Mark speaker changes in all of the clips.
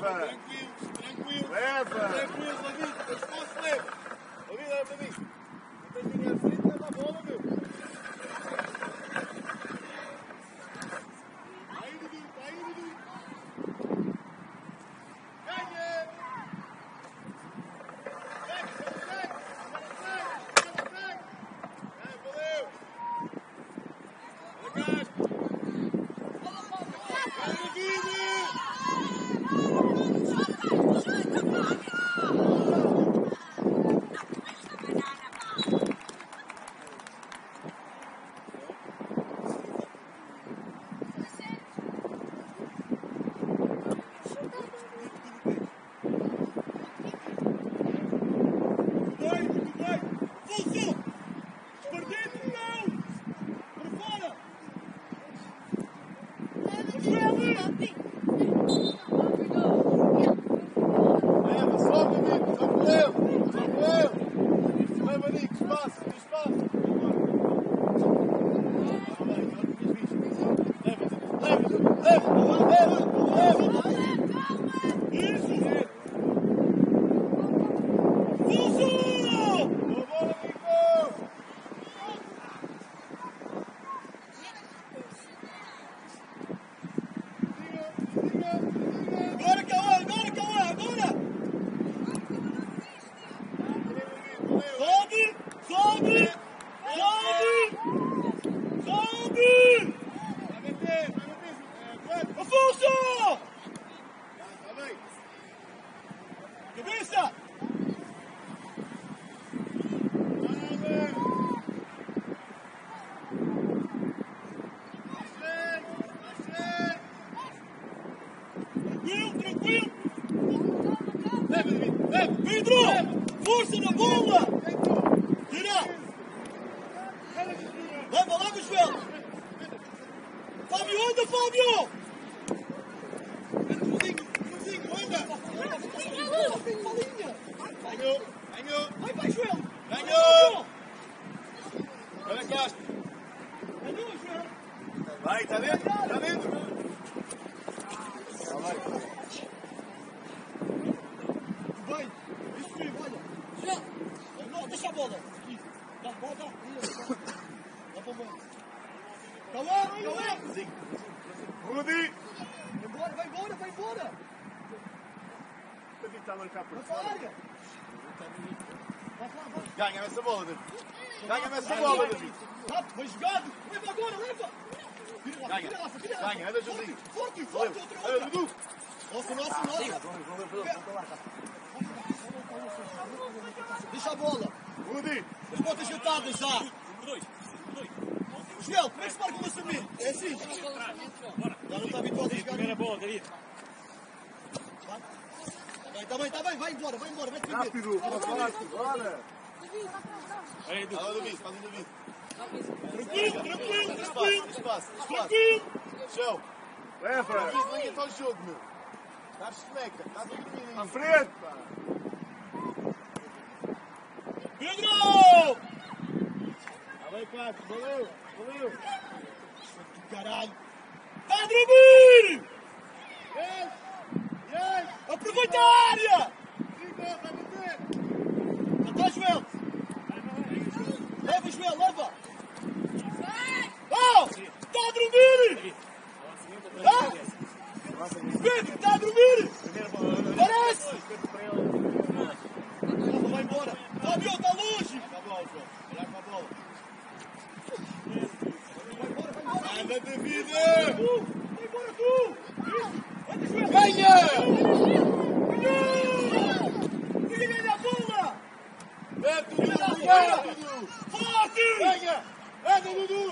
Speaker 1: Tranquilo. Tranquilo, David. Espaço leve. David, leva para mim. Não tens ninguém à frente, leva a bola, meu. Vai, David. Ganha! Vai, tá dentro? Vai, isso mesmo, olha. Não, deixa a bola. Dá, bola, dá. Dá para a bola. Calma. Rudi. Vai embora. O David está a marcar por fora. Ganha-me essa bola, David. Vai jogado. Leva agora, leva. Ganha, anda Josinho. Forte, outra. Dudu. Nossa. Deixa a bola. Rudi. As botas sentadas já. Joel, como é que se marca o lançamento? É assim. Já não está habituado a jogar. Primeira bola, David. Está bem, vai embora, vai defender.
Speaker 2: Rápido, bora.
Speaker 1: Aí, David, faz um David.
Speaker 2: Tranquilo.
Speaker 1: Espaço. Show.
Speaker 2: Leva.
Speaker 1: David, liga para o jogo, meu. Estás seneca, estás a dormir.
Speaker 2: À frente, pá.
Speaker 1: Pedro! Está bem, Cássio, valeu. Caralho. Está a dormir! Yes. Aproveita a área! Até Joel! Leva, Joel, leva! Oh! Está a dormir! Pedro, está a dormir! Parece! Vai embora! Fábio, está longe! Olha para a bola! Anda, David! Vai embora tu! Ganha! Ninguém ganha a bola! É Dudu! Forte! Ganha! É Dudu!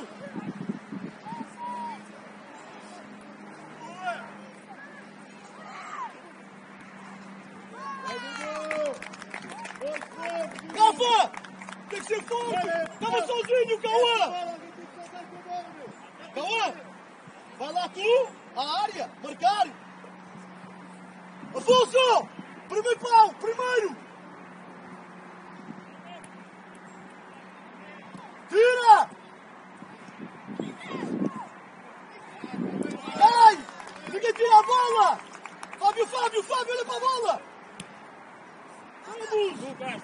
Speaker 1: Rafa! Tem que ser forte! Estava sozinho, Cauã! Cauã! Vai lá tu! À área! Marcar! Afonso! Primeiro pau! Primeiro! Tira! Ai! Ninguém tira a bola! Fábio! Fábio, olha para a bola! Vamos!
Speaker 3: Lucas!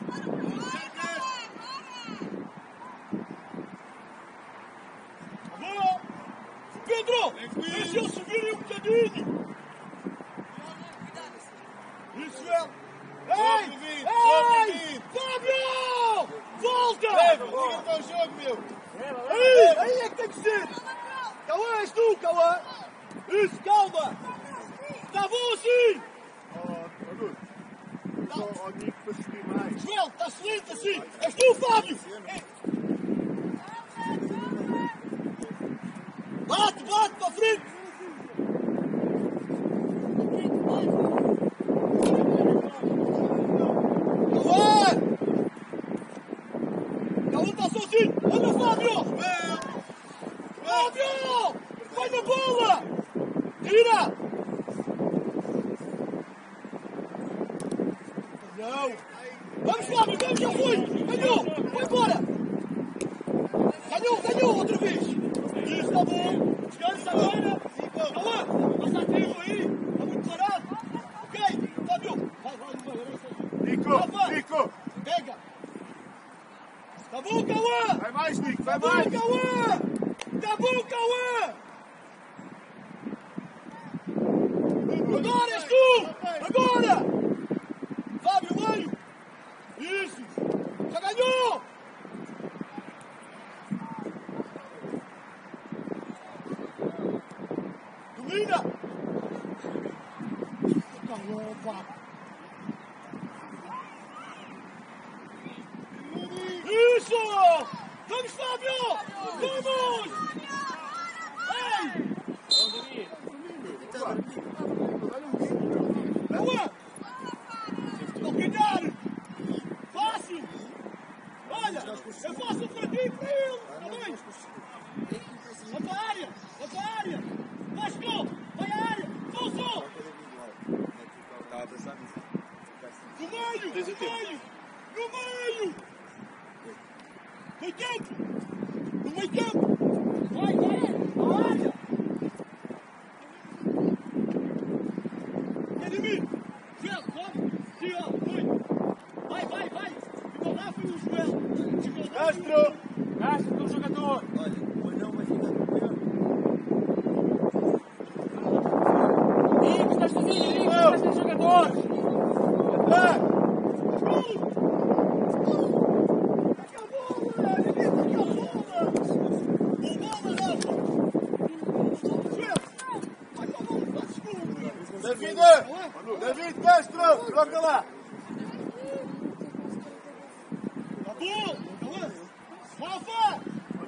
Speaker 1: A bola! Pedro! Deixa eu subir um bocadinho! Isso é! Ei! Ei! Fábio! Volta!
Speaker 2: Liga para o jogo, meu.
Speaker 1: Aí é que tem que ser! Cauã, és tu, Cauã! Isso, calma! Está bom assim!
Speaker 2: Ó, Nico, para subir mais.
Speaker 1: Joel, está excelente assim! És tu, Fábio! Bate, bate para a frente! Cauã! Cauã está sozinho! Anda, Fábio! Fábio! Vai na bola! Tira! Não! Vamos, Fábio, vamos, já foi! Ganhou! Vai embora! Ganhou outra vez! Isso, está bom! Descansa agora! Cauã, passa a tempo aí! Está muito parado! Ok, Fábio! Vai!
Speaker 2: Nico!
Speaker 1: Pega! Está bom, Cauã!
Speaker 2: Vai mais, Nico, vai
Speaker 1: Tá bom,
Speaker 2: mais!
Speaker 1: Cauã! Tá bom, Cauã! Agora és tu! Agora! Fábio, meio! Isso! Já ganhou! Domina! Cauã, Fábio! Isso! Vamos, Fábio! Vamos! Ei! Boa! Estou a ganhar! Fácil! Olha! É fácil para ti e para ele! Está bem? Vai para a área! Vai para a área! Vai, Scott! Vai à área! Sousa!
Speaker 2: Estava a pensar nisso.
Speaker 1: No meio! No meio! No meio! Meio campo! No meio campo! Vai, à área! Cademir! Joel, sobe! Sim, ó, foi! Vai! Ficou lá, foi o Joel! Ficou lá, foi o Joel.
Speaker 3: Gasta do jogador!
Speaker 4: Olha, pois não vai ficar melhor.
Speaker 3: Nico, estás sozinho, Nico! Gasta do jogador!
Speaker 2: David Castro, troca lá!
Speaker 1: Rafa!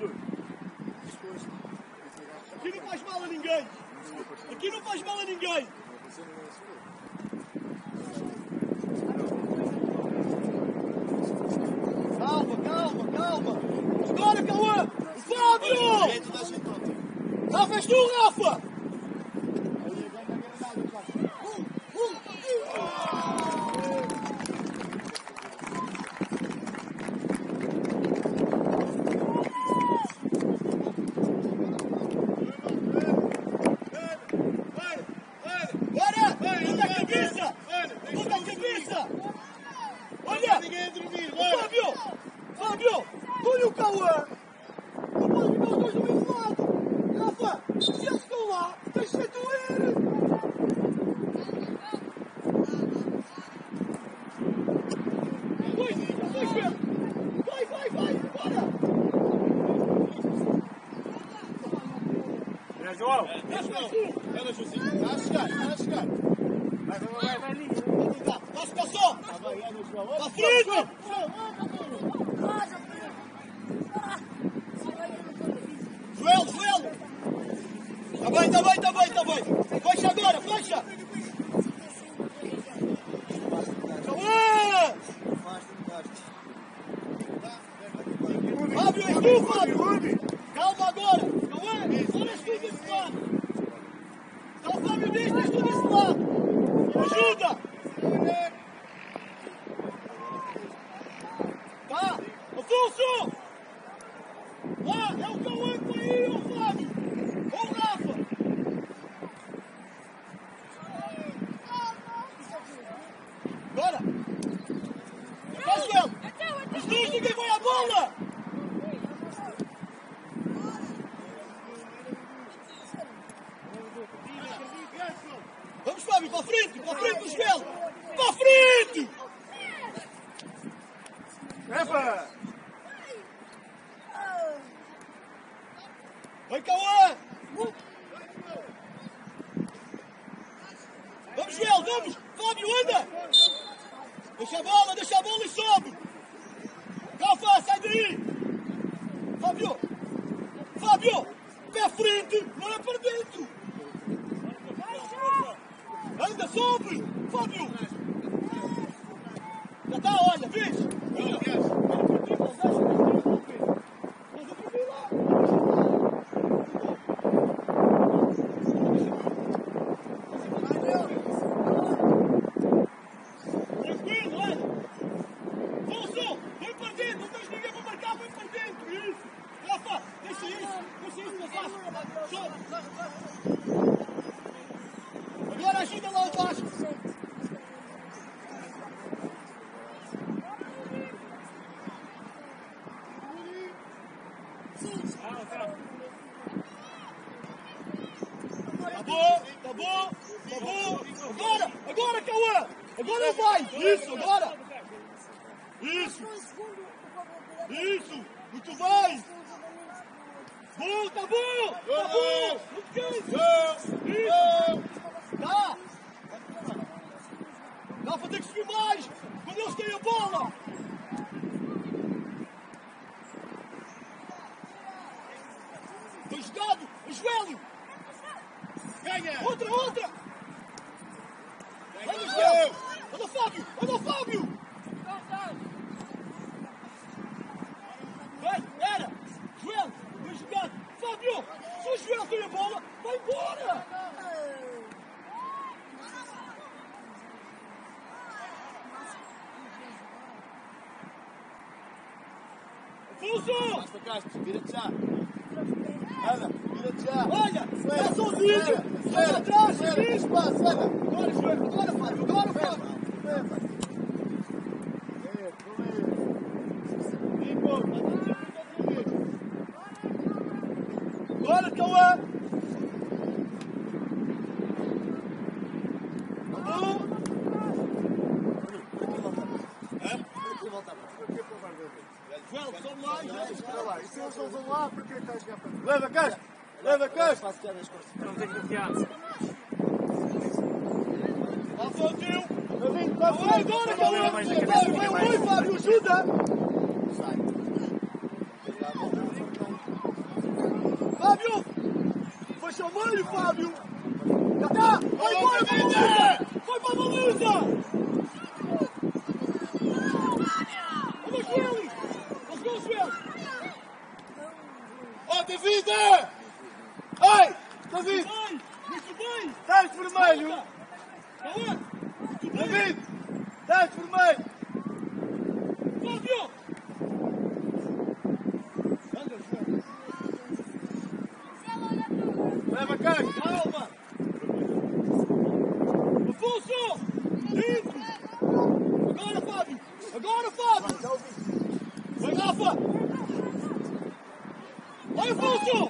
Speaker 1: Aqui não faz mal a ninguém! Aqui não faz mal a ninguém! Calma! Agora, Cauã! O Fábio! Rafa, és tu, Rafa! Bora! Bota a cabeça! Olha! Fábio! Olha o Cauã! Não pode ficar os dois do mesmo lado! Rafa! Se eles estão lá, deixa de doer! Vai, Joel! Vai! Bora!
Speaker 3: É, João!
Speaker 1: Ela, Josinho! Está a chegar!
Speaker 3: Vai, Nico!
Speaker 1: Vai ficar só! Para frente! Joel! Está bem! Fecha agora, fecha! Cauã! Fábio, és tu, Fábio! Calma agora! Cauã, agora és tu desse lado! Está o Fábio deste, és tu desse lado! Ajuda! Tá! Afonso! Lá, é o Cauã que vai aí, ô Fábio! Ô Rafa! dois, ninguém vai à bola! Vamos, Fábio, para a frente do Joel! Para a frente!
Speaker 2: Epa!
Speaker 1: Vem, Cauã! Vamos, Joel, vamos! Fábio, anda! Deixa a bola e sobe! Calfa, sai daí! Fábio! Pé à frente, não é para dentro! Anda, sobe! Fábio! Já está, olha, vês? Tranquilo, olha! Wilson, vem para dentro, não tens ninguém para marcar, vem para dentro! Isso! Rafa, deixa isso para baixo! Sobe! Agora ajuda lá o Vasco! Tá bom! Agora, Cauã! Agora vai! Isso, agora! Isso! Muito bem! Bom, tá bom! Não te canses! Isso! Tá! Dá para ter que subir mais! Quando eles têm a bola! Bem jogado! Joelho!
Speaker 2: Ganha!
Speaker 1: Outra! Olha o Joel! Olha o Fábio! Vai, era! Joel, bem jogado! Fábio! Se o Joel tem a bola, vai embora! Afonso!
Speaker 2: Basta, Castro, vira-te já! Anda, vira-te já!
Speaker 1: Olha! Está sozinho! Está atrás! Isso! Agora, Joel! Agora, Fábio! Agora, Cauã! Tá bom? Joel, sobe lá e já
Speaker 2: Espera lá, e se eles não vão lá, porquê estás a jogar para ti? Leva, Castro! Leva, Castro!
Speaker 3: Não tenho confiança.
Speaker 1: lá foi o teu!
Speaker 2: Vai,
Speaker 1: Agora, Cauã! Vai, Fábio, ajuda! Fábio! Fecha o meio, Fábio! Já está! Vai embora, Baliza! Vai para a Baliza! Olha o Joel! Olha o Joel!
Speaker 2: Ó, David! Ei! David!
Speaker 1: Bem! Muito bem!
Speaker 2: Dá-te vermelho!
Speaker 1: Cauã! Muito bem!
Speaker 2: David! Dá-te vermelho!
Speaker 1: Fábio! Anda, Joel!
Speaker 2: Leva, Castro!
Speaker 1: Calma! Afonso! Dentro! Agora, Fábio! Vai, Rafa! Vai, Afonso!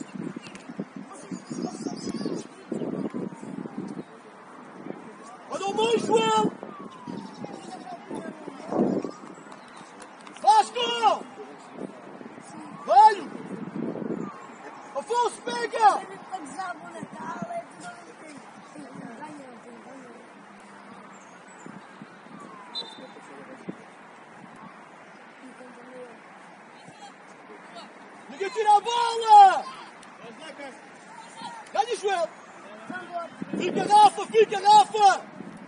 Speaker 1: Olha o meio, Joel! Vasco! Velho! Afonso, pega! Ninguém tira a bola! Ganha, Joel! Fica, Rafa!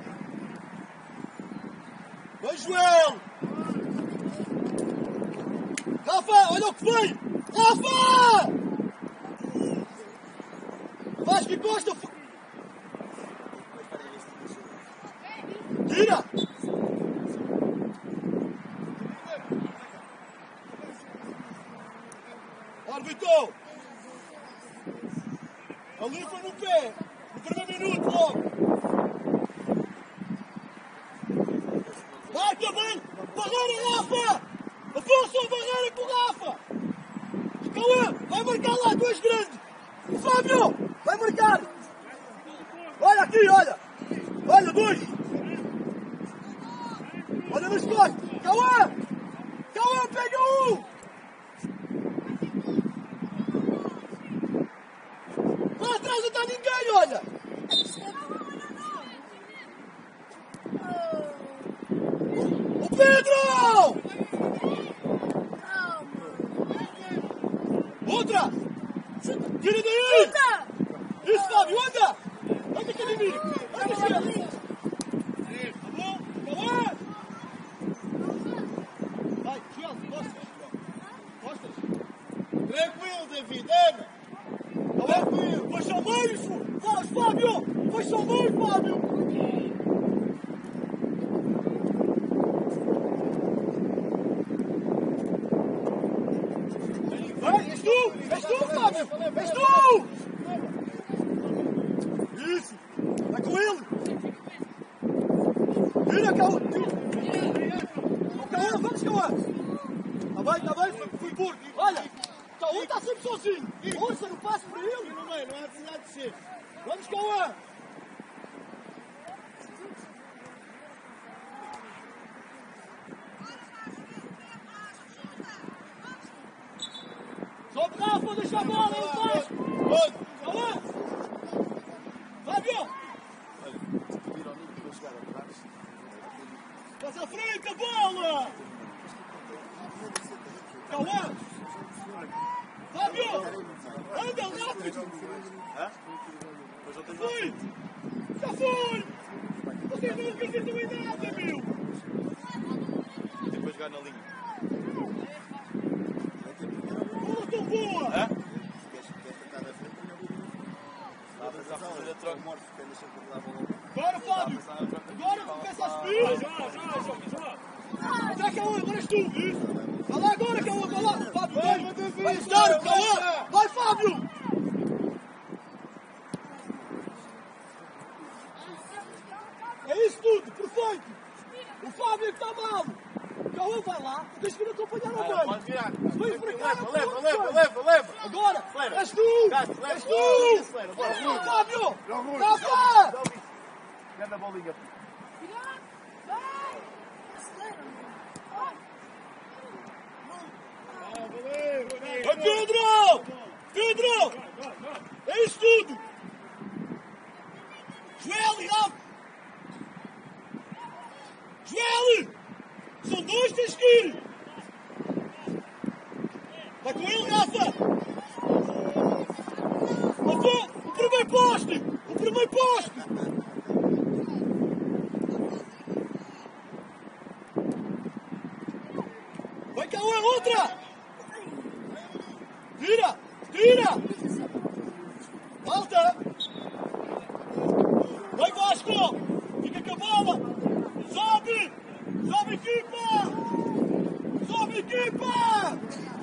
Speaker 1: Vai, Joel! Rafa, olha o que vem! Rafa! Vasco e Costa! Tira! Árbitro! Ali foi no pé! No primeiro minuto, logo! Marca bem! Barreira, Rafa! a barreira com o Rafa! Cauã, vai marcar lá, tu és grande! O Fábio, vai marcar! Olha aqui, olha! Olha, dois! Olha nas costas! Cauã! Cauã, pega um! Lá atrás não está ninguém, olha! O Pedro! Outra! Tira daí! Isso, Fábio, anda! Anda, Calimiro! Anda, chefe! Tá bom? Cauã! Vai, Chelsea, costas! Costas!
Speaker 2: Tranquilo, David, anda!
Speaker 1: Tranquilo! Vai só meio, Fábio! Vai só meio, Fábio! Vai, és tu, Fábio! És tu! Isso! Vai com ele! Vira, Cauã! Cauã, vamos, Cauã! Tá bem, fui por. Olha, Cauã está sempre sozinho! Força, não passe por ele!
Speaker 2: Não há necessidade de ser.
Speaker 1: Vamos, Cauã! Sobe, Rafa, deixa a bola, ele faz! Cauã! Fábio! Estás à frente, a bola! Cauã! Fábio! Anda, rápido! Foi! Já foi! Vocês não acreditam em nada, meu!
Speaker 5: Depois jogar na linha.
Speaker 1: Bola tão boa! Agora, Fábio! Agora começa a subir! Já, Cauã, agora és tu! Isso! Vai lá agora, Cauã, vai lá! Fábio, vai estar, Cauã! Vai, Fábio! É isso tudo, perfeito! O Fábio é que está mal! Cauã, vai lá, tens que vir acompanhar ao meio!
Speaker 2: Pode virar.
Speaker 1: Vem para cá!
Speaker 2: Leva.
Speaker 1: Agora!
Speaker 2: Leva.
Speaker 1: És tu! És tu! Fábio! Rafa!
Speaker 2: Ganda bolinha.
Speaker 1: Vai, Pedro! Pedro! É isso tudo! Joel e Rafa! Joel! São dois, tens que ir! Vai com ele, Rafa! O primeiro poste! O primeiro poste! Vai, Cauã, outra! Tira! Volta! Vai, Vasco! Fica com a bola! Sobe! Sobe, equipa! Sobe, equipa!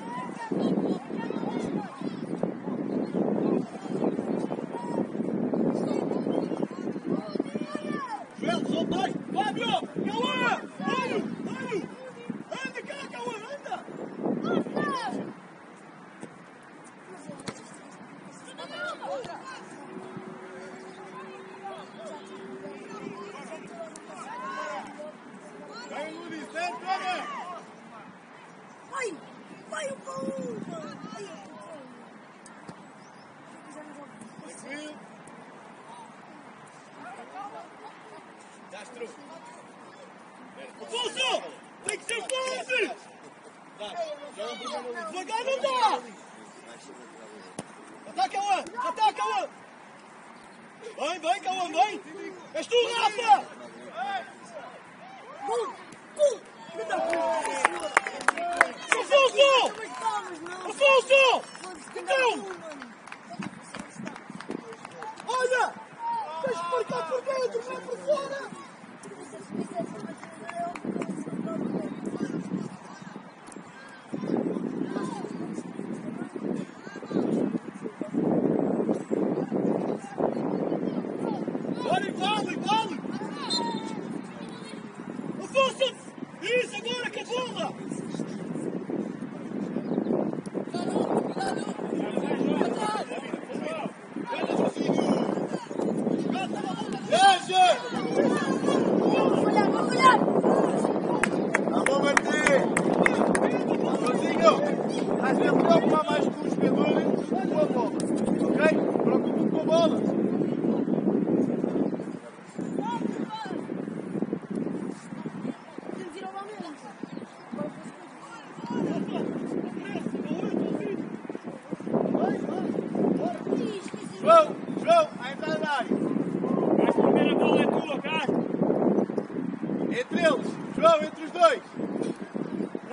Speaker 1: Joel, sobe mais! Fábio! Cauã! Olho! Anda cá, Cauã, anda!
Speaker 2: Vai, Luís, toma!
Speaker 3: Vai o Paulo!
Speaker 2: Tranquilo.
Speaker 1: Afonso! Tem que ser forte! Devagar não dá! Ataca, Cauã! Vem, Cauã, vem! És tu, Rafa! Afonso! Então! Olha! Tens que marcar por dentro, não é por fora! Vale! Afonso! Isso, agora com a bola!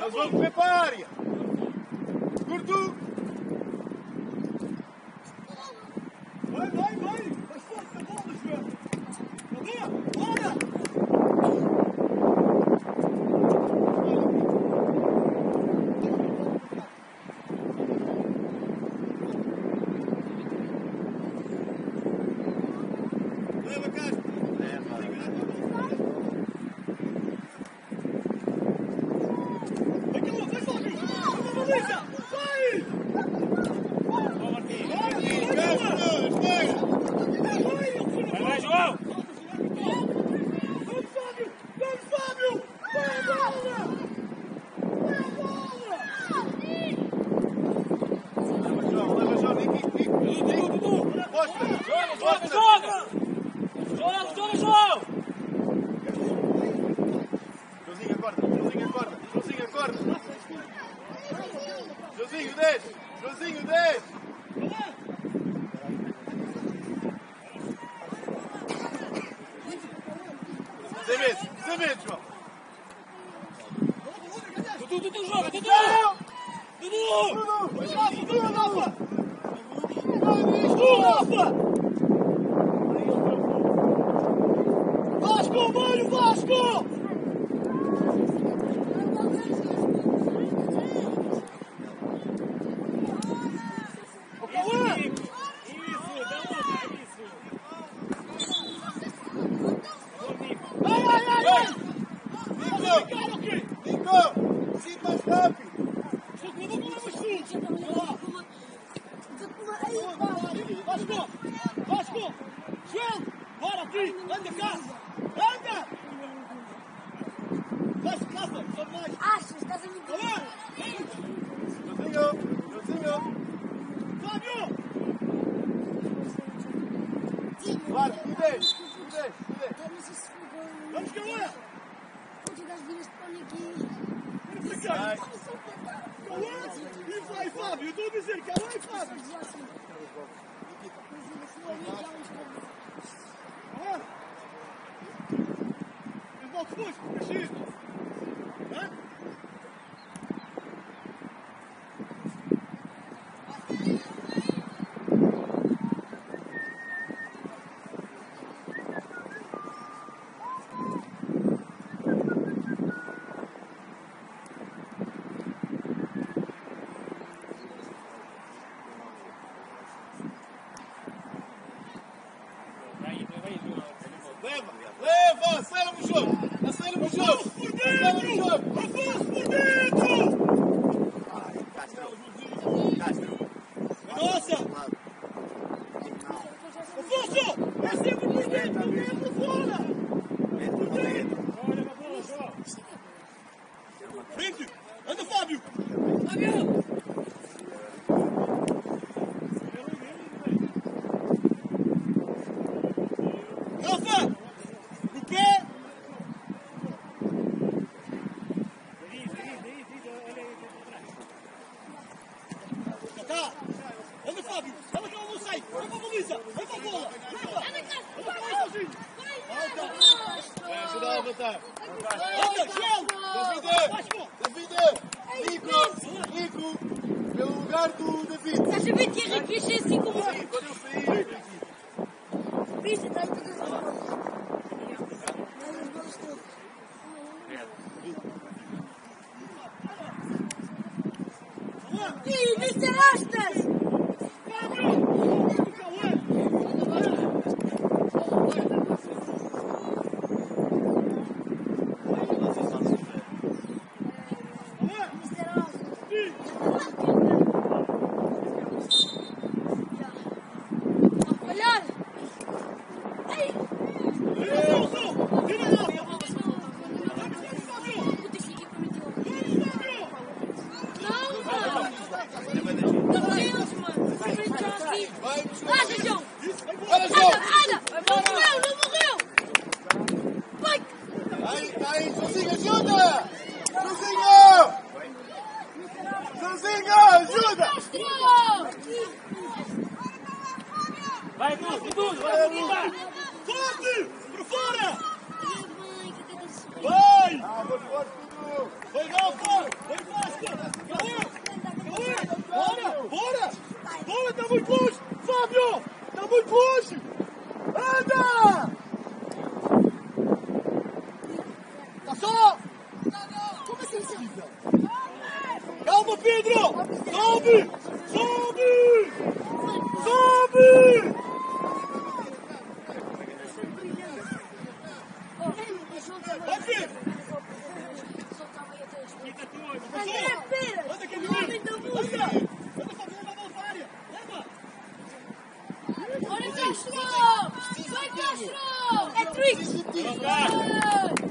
Speaker 2: Eles vão correr para a área. Curto.
Speaker 1: Vai, vai, vai! Mais força, bola, Joel! Bora!
Speaker 2: Leva, Castro.
Speaker 1: Vai, Fábio! Vamos, Luísa! Vai!
Speaker 3: Vai, João!
Speaker 1: Vamos, Fábio! Vamos, Fábio! Vai a bola! Vai a bola!
Speaker 2: Leva, João. Nico.
Speaker 3: Dudu!
Speaker 2: Mostra.
Speaker 3: Joga! João!
Speaker 2: Joãozinho, acorda. Joãozinho, desce. Sem medo, João.
Speaker 3: Dudu, joga! Dudu!
Speaker 1: Vasco, mano, Vasco!
Speaker 2: Nico, sim, mais rápido.
Speaker 1: Vasco! Joel! Bora aqui! Anda cá! Anda! Vai, Rafa! Só mais!
Speaker 5: Achas? Estás a mentir?
Speaker 2: Joãozinho.
Speaker 1: Fábio!
Speaker 2: Claro, desce.
Speaker 1: Vamos, Cauã!
Speaker 5: Onde das viras de pão aqui?
Speaker 1: Vamos para cá! Cauã! E vai, Fábio! Eu estou a dizer Cauã e Fábio! Cauã! Eu volto depois, crescido! Hã?
Speaker 2: Leva, acelera o jogo.
Speaker 1: Avanço por dentro! Nossa! Afonso! É sempre por dentro, não é por fora! Por dentro! Frente! Anda, Fábio! Rafa! No pé! Já tá! Anda, Fábio! Ela que ela não sai! Vai para a baliza! Vai para a bola! Anda para lá sozinho!
Speaker 2: Ajuda a levantar.
Speaker 1: Anda, Joel!
Speaker 2: David! Nico! Pelo lugar do David.
Speaker 5: Estás a ver que é aqui cheio assim como...
Speaker 2: Sim, quando eu sair.
Speaker 5: Viste, está aí todas as bolas. As bolas todas. Ih, Mr. Astas! Olhar! Ei! Não, mano! Não eles, mano! Anda, João! Anda! Não morreu! Vai!
Speaker 2: Aí, Joãozinho, ajuda! Joãozinho!
Speaker 1: está muito longe! Fábio! Está muito longe! Anda! Está só!
Speaker 5: Como assim, Silvio?
Speaker 1: Calma, Pedro! Sobe! Sobe! Sobe! Vai, Pedro!
Speaker 5: André Pires!
Speaker 1: Anda, que é
Speaker 5: O homem da música!
Speaker 1: Anda, Fábio, anda a bola área! Leva!
Speaker 5: Olha, Castro! Vai, Castro! É trick!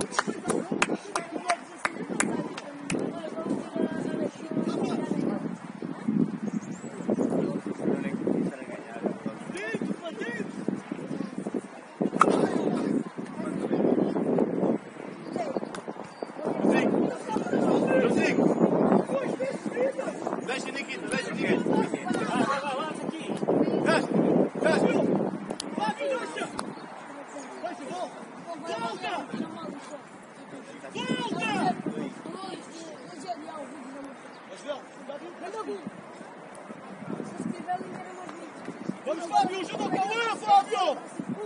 Speaker 1: Dentro, para dentro!
Speaker 2: Deixa, Nikita, deixa, Nikita.
Speaker 1: Fábio, deixa! Deixa, volta! Volta! Volta! Mas, Léo, está vindo? Vamos, Fábio, ajuda o Cauê, Fábio!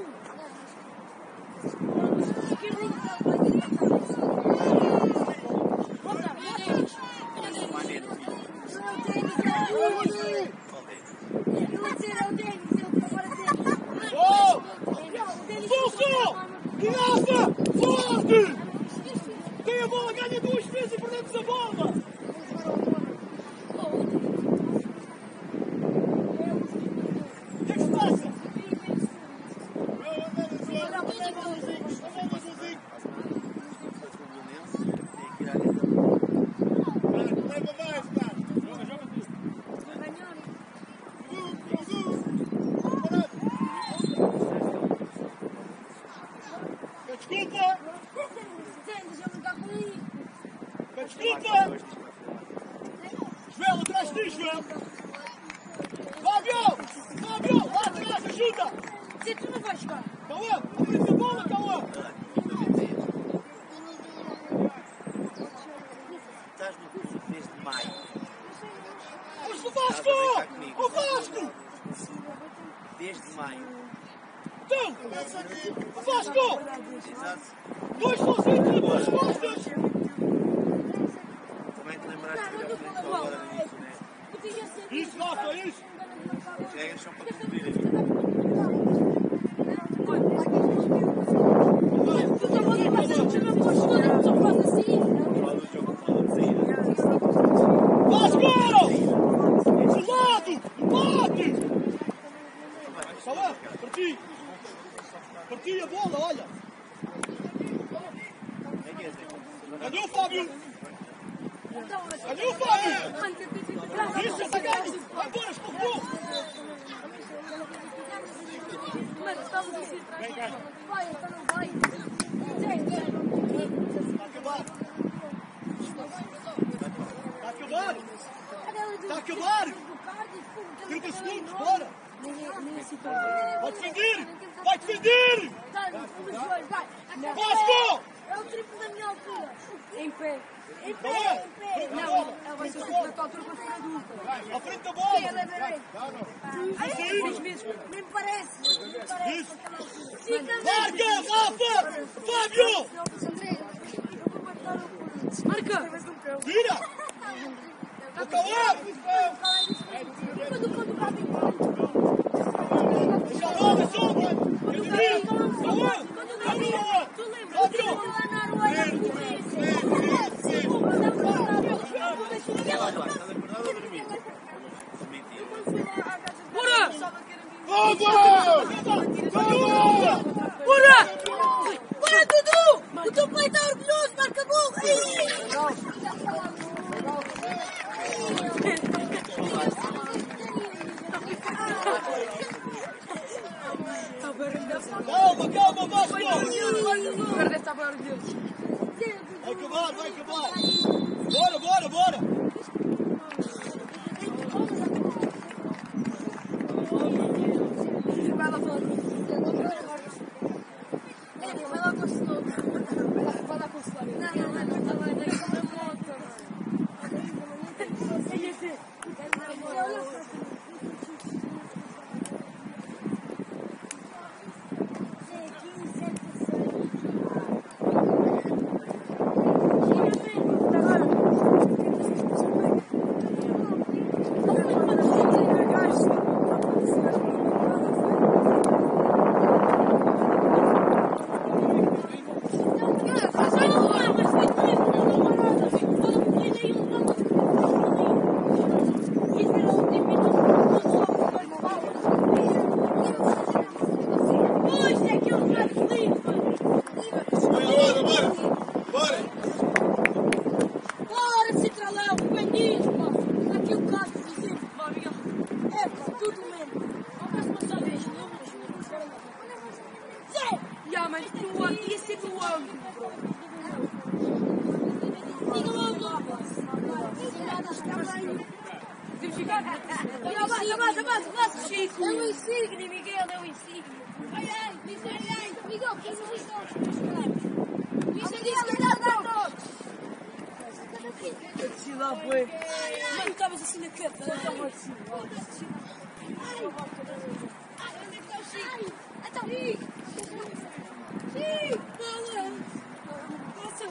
Speaker 1: Oh! Fulso! Criança! Forte! Tem a bola, ganha duas vezes e perdemos a bola! O que é que se passa? Leva mais, pá! Desculpa! Desculpa! Joel, atrás de ti, Joel! Fábio! Fábio! Lá atrás, ajuda!
Speaker 5: Tu não vais jogar.
Speaker 1: Cauã! Abre a bola, Cauã!
Speaker 4: Estás no curso desde maio.
Speaker 1: Vamos pro Vasco! O Vasco!
Speaker 4: Desde maio.
Speaker 1: Então! O Vasco!
Speaker 4: Exato.
Speaker 1: Dois sozinhos nas duas costas!
Speaker 4: Também te lembraste que eu falei só agora disso, né?
Speaker 1: Isso, Rafa, isso!
Speaker 4: As regras são para cumprir. Fala do jogo, fala de saída.
Speaker 1: Vasco! Do lado! Bate! Cauã, parti! Parti a bola, olha!
Speaker 4: É que é assim.
Speaker 1: Ganhou, Fábio! Ganhou, Fábio! Isso, já está ganho! Vai embora, escorregou!
Speaker 5: Mano, estamos assim atrás. Vai, então não vai.
Speaker 1: Está a acabar! Está a acabar! Está a acabar! 30 segundos, bora! Vai defender! Vai defender! Vasco!
Speaker 5: É o triplo da minha altura. Em pé. Em pé,
Speaker 1: Cauã!
Speaker 5: em pé.
Speaker 1: Não,
Speaker 5: Ela vai ser o triplo da tua altura quando for adulta.
Speaker 1: à frente da
Speaker 5: Sim,
Speaker 1: bola!
Speaker 5: ela é bebê. Nem parece. Nem parece.
Speaker 1: Isso.
Speaker 5: Fica
Speaker 1: Marca, Rafa! Fábio!
Speaker 5: Marca!
Speaker 1: Vira! O Cauã!
Speaker 5: Quando o Gabi
Speaker 1: Deixa a bola, sobe! Quer Cauã! Cauã!
Speaker 5: tu lembras?
Speaker 1: Fábio!
Speaker 5: Lá na Arueira do
Speaker 4: Estás acordado ou dormido? Mentira.
Speaker 1: Vamos! Vamos!
Speaker 5: Bora! Bora, Dudu! O teu pai está orgulhoso, marca gol!
Speaker 1: Calma, calma, Vasco!
Speaker 5: Agora deve estar orgulhoso.
Speaker 1: Vai acabar, vai acabar! Bora, bora, bora!
Speaker 5: Vai lá fora. Avança, Chico! É o Insigne, Miguel, é o Insigne. Ai, Miguel, que é o Insigne? Isso é todos!
Speaker 3: A descida foi. Mano, estavas assim na capa, eu estava assim.
Speaker 5: Onde é que está o Chico? Então, Chico! Bola! Nossa,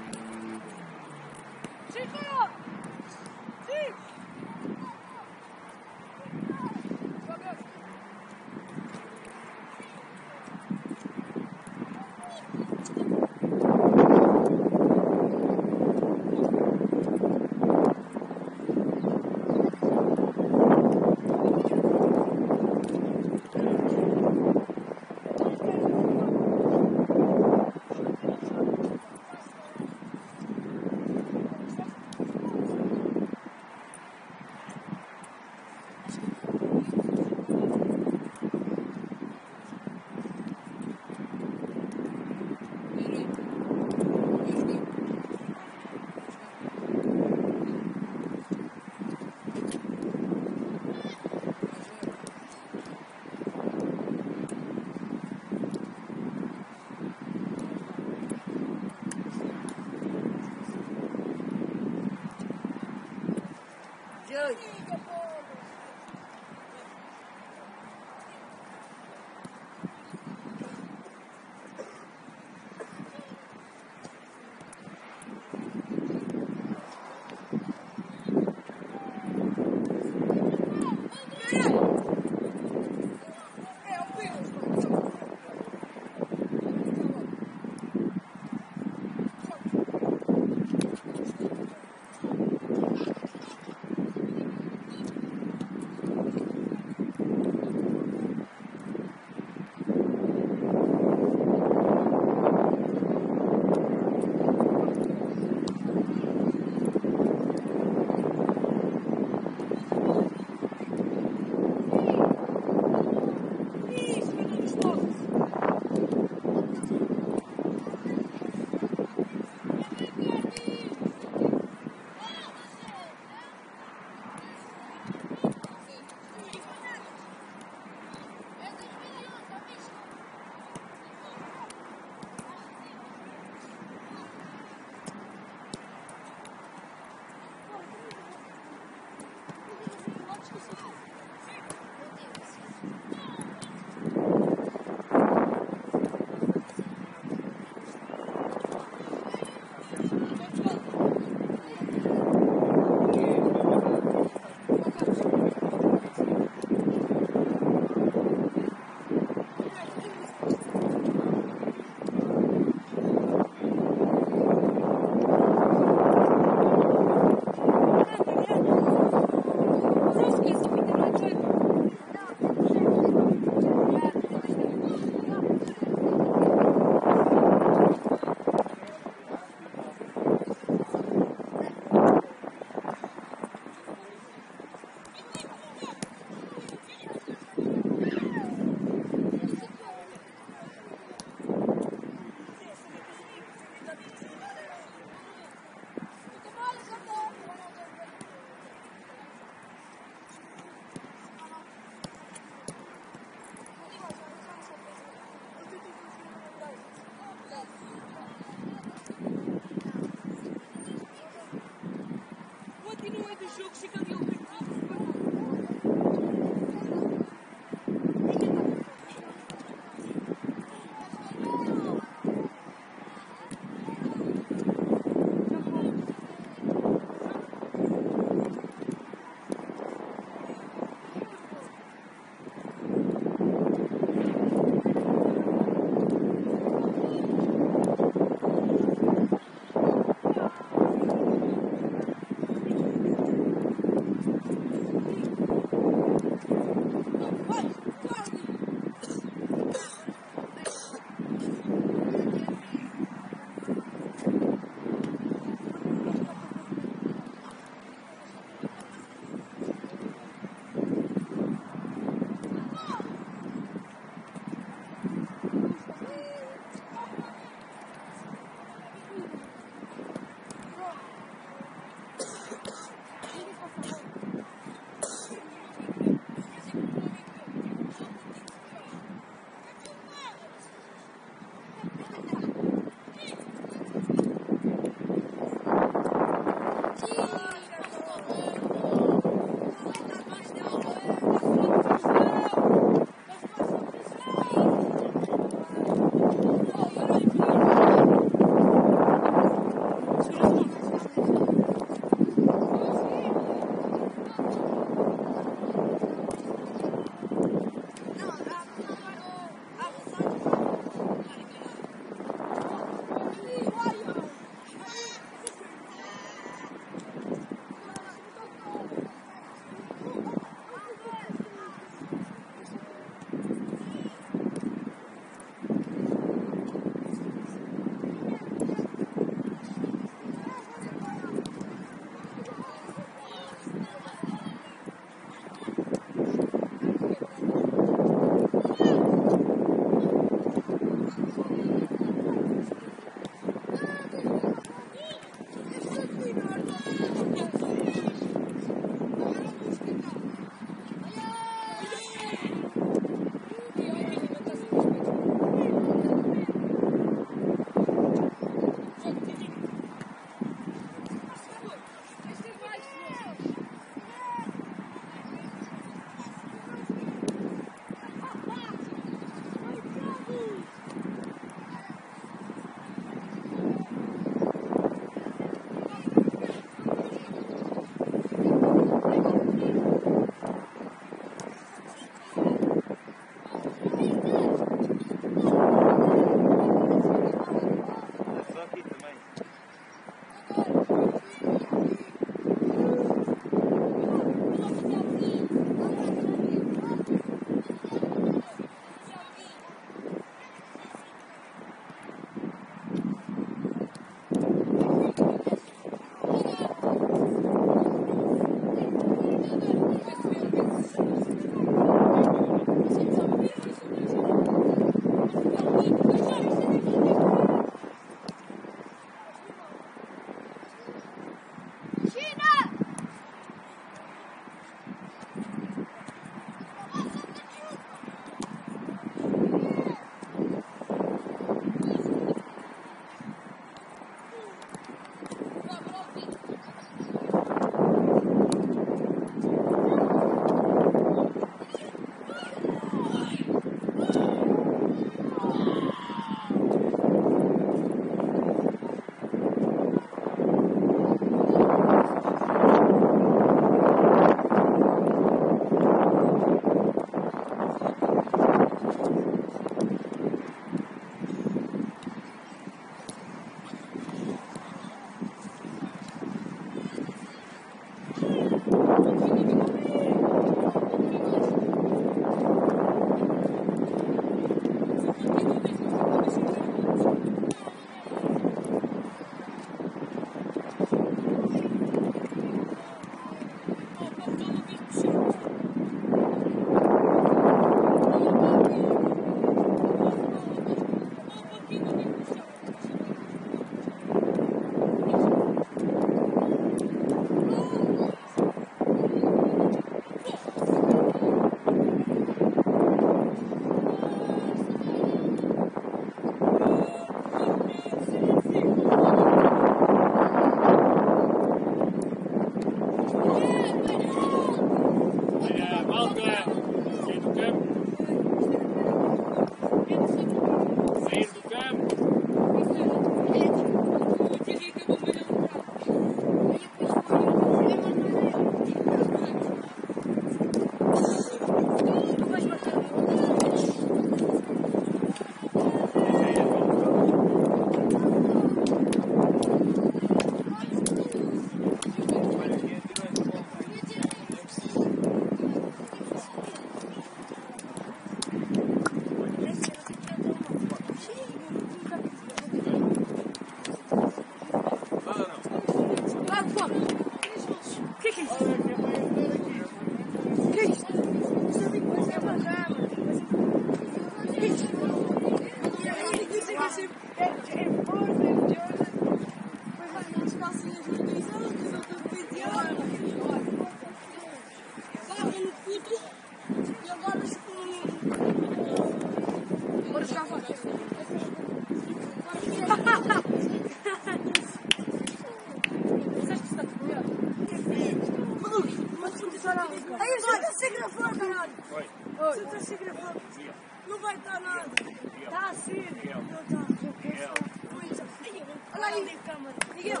Speaker 3: fora, caralho. Se eu estou fora, não vai dar nada. Está assim. Não está. Olha aí a câmara. Miguel.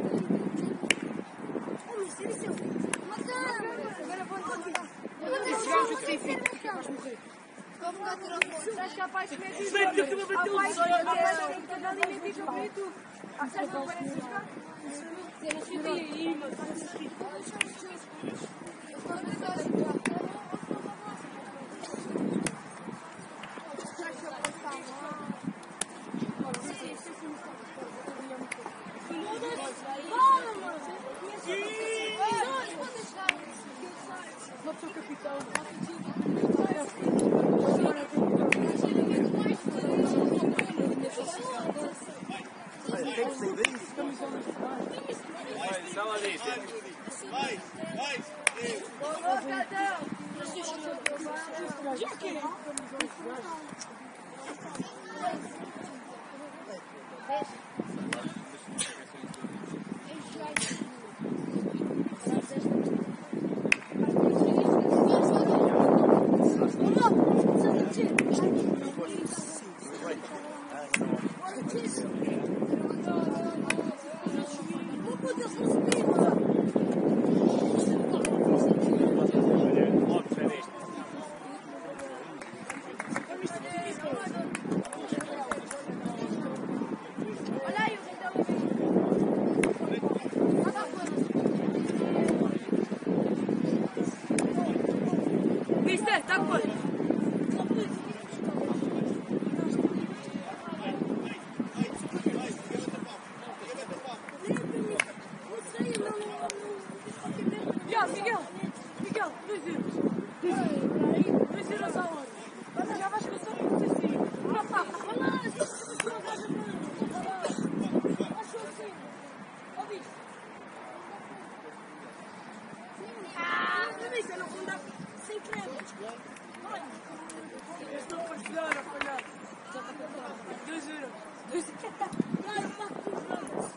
Speaker 3: Isso é o agora vou mandar. Esse gajo que tem filho, vais morrer. Estás capaz de meter isso? Rapaz, tem que estar ali e meter para tu. Sabes que não parece jogar? Eu não sei aí, mas parece aqui. Não sou capitão.
Speaker 2: Tem que sair daí.
Speaker 4: Vai, sala ali.
Speaker 1: Vai.
Speaker 3: Miguel, 2 euros a hora. Mas já vais começar a fazer assim. Vai lá, achou assim. Ouviste? Também se não vou dar sem creme. Olha. Estou a partilhar, a falhar. 2 euros. 2 euros. Não, eu pago por euros.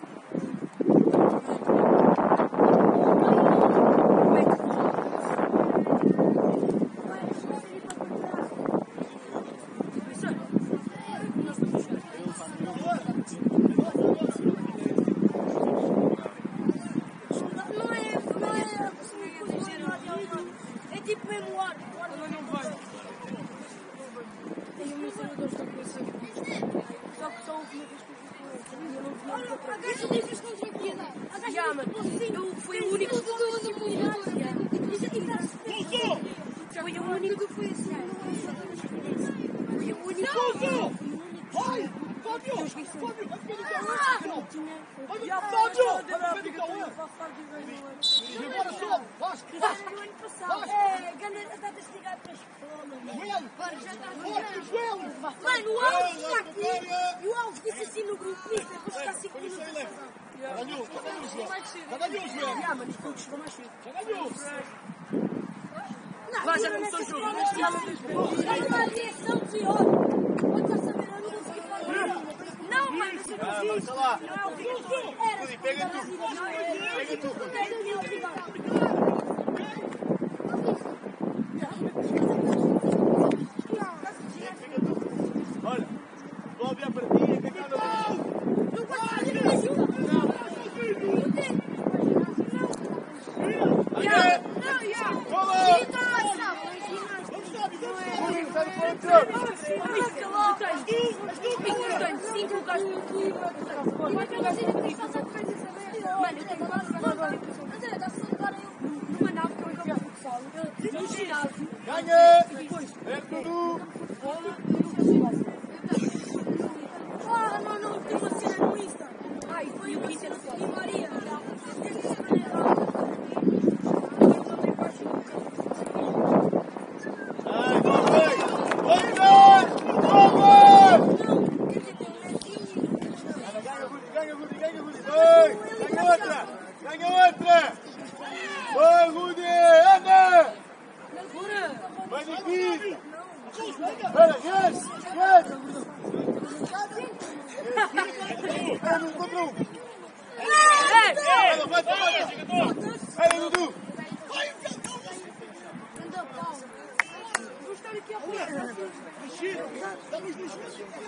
Speaker 3: É tipo mesmo ar. Ela não vai. Tenho um senador que está começando. Só que só uma vez que eu fui com ele. Olha, a gaja disse contra a piedade. Já, mano. Eu fui o único que foi assim. Foi o único que foi assim. Foi o único.
Speaker 1: Vai! Fábio! E agora sobe! Vasco!
Speaker 3: No ano passado. É, ganha a data esticada para a escola. Agora já está a joelho. Mano, o Alves está aqui. E o Alves disse assim no grupo: Mister, vou ficar 5 minutos.
Speaker 1: Já ganhou, Joel!
Speaker 3: Já, mas isto chegou mais cedo.
Speaker 1: Já ganhou!
Speaker 3: Vai, já começou o jogo. Olha lá a direção de ouro. Pode estar sabendo, eu não consegui falar. Não, mano, mas eu não fiz. Não, Rudi, pega tu. Pega tu.
Speaker 1: Olha, vou abrir a partida, que cada um.
Speaker 3: Não pode fazer música. Não.
Speaker 1: Ganha! É tudo!
Speaker 3: Ah, não, tem uma cena no Insta. Ai, foi uma cena de Maria.
Speaker 1: Ganha outra! Vai, Rudi! Anda! Vai daqui! Espera, yes! Espera, contra um! Vai, Dudu! Estamos nos...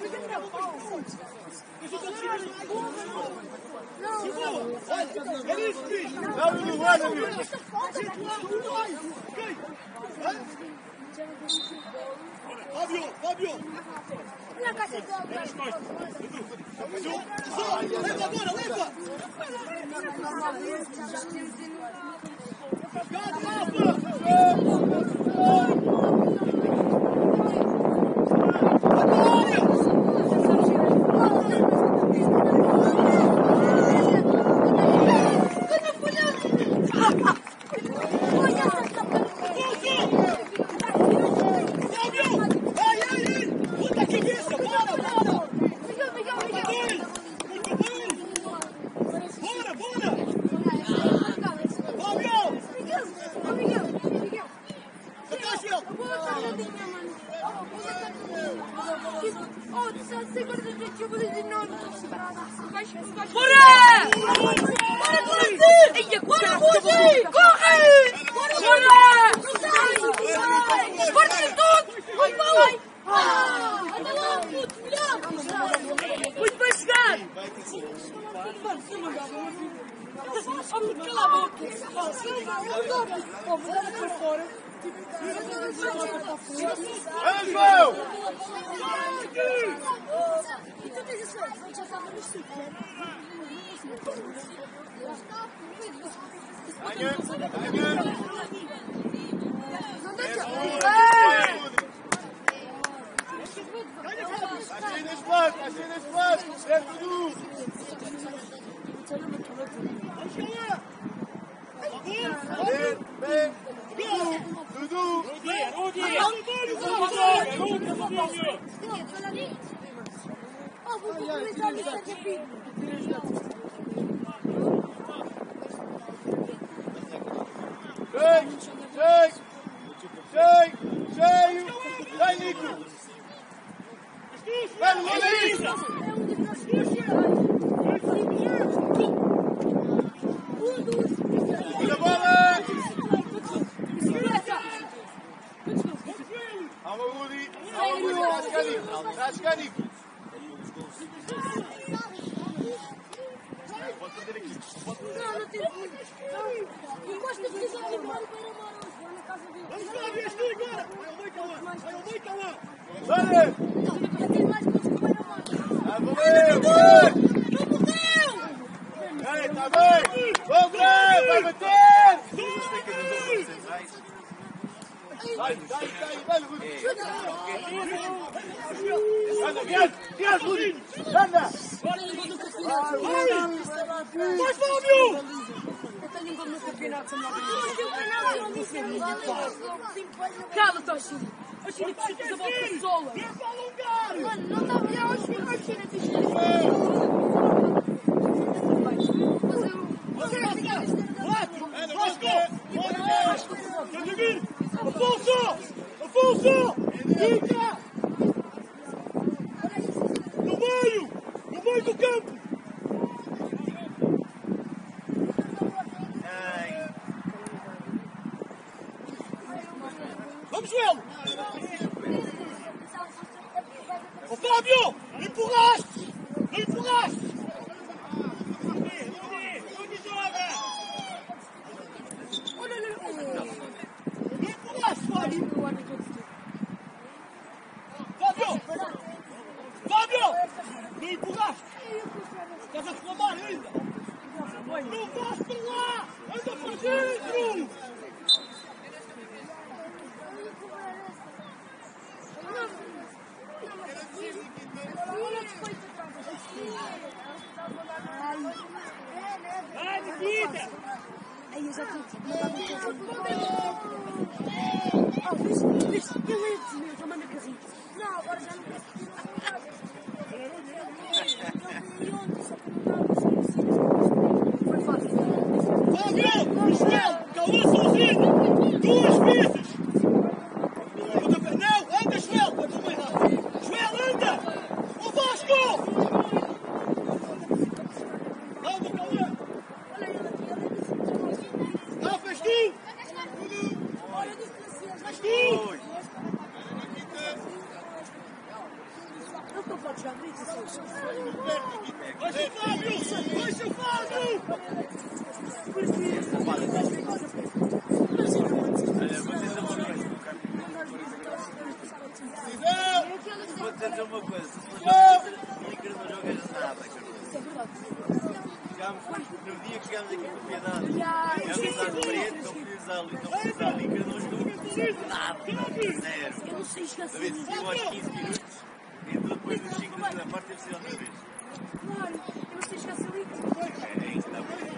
Speaker 1: É isso, bicho!
Speaker 2: Vamos no guarda, meu!
Speaker 1: Fábio!
Speaker 3: Na caixa de
Speaker 1: Leva agora, leva!
Speaker 3: Cala-te, Chile! A Chile precisa da volta sola! Mano, não está a virar aos filhos da Chile,
Speaker 1: Afonso! Fica! No meio do campo! Vamos, Joel! Ô, Fábio! Empurraste! Não empurraste! Onde joga? Não empurraste, Fábio! Fábio! Não empurraste! Estás a reclamar ainda? Não vais para lá! Anda para dentro! Vai, Nikita!
Speaker 3: Aí eu já viste, eu ia dizer, eu mando a carrinha. Não, agora já não quero. Foi fácil.
Speaker 1: Fábio! Michel! Calou sozinho! Duas vezes! Não! Anda, Joel! Joel, anda! Ô, Vasco! Calma, calma! Não, fez tu! Fez tu!
Speaker 4: No dia que chegámos aqui com Piedade, chegámos à parede, não fiz a líquida, não jogou nada, zero.
Speaker 5: Eu não sei esquecer.
Speaker 4: David, chegou aos 15 minutos, entrou depois dos 5 minutos da parte, teve sido outra vez.
Speaker 5: Claro, eu não sei esquecer ali.
Speaker 4: É isso, está bem.